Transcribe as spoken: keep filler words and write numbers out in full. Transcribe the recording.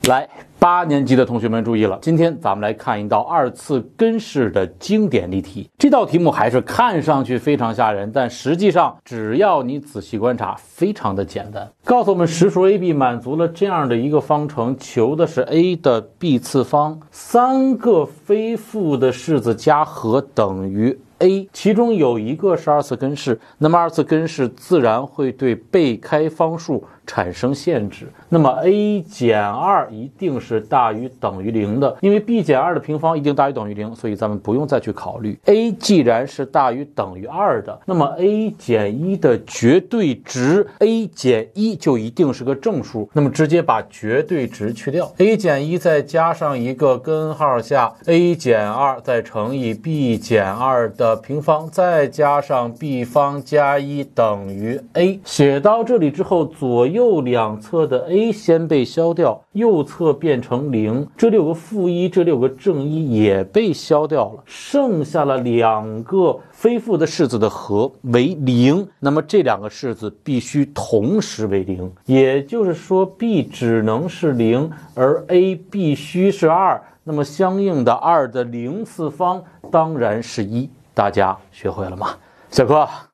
来，八年级的同学们注意了，今天咱们来看一道二次根式的经典例题。这道题目还是看上去非常吓人，但实际上只要你仔细观察，非常的简单。告诉我们实数 A B 满足了这样的一个方程，求的是 A 的 b 次方，三个非负的式子加和等于A， 其中有一个是二次根式，那么二次根式自然会对被开方数产生限制。那么 a 减二一定是大于等于零的，因为 b 减二的平方一定大于等于零，所以咱们不用再去考虑。a 既然是大于等于二的，那么 a 减一的绝对值 a 减一就一定是个正数，那么直接把绝对值去掉， a 减一再加上一个根号下 a 减二再乘以 b 减二的平方，再加上 b 方加一等于 a。 写到这里之后，左右两侧的 a 先被消掉，右侧变成零，这里有个负一，这里有个正一也被消掉了，剩下了两个非负的式子的和为零，那么这两个式子必须同时为零，也就是说 b 只能是零，而 a 必须是二，那么相应的二的零次方当然是一。大家学会了吗？小课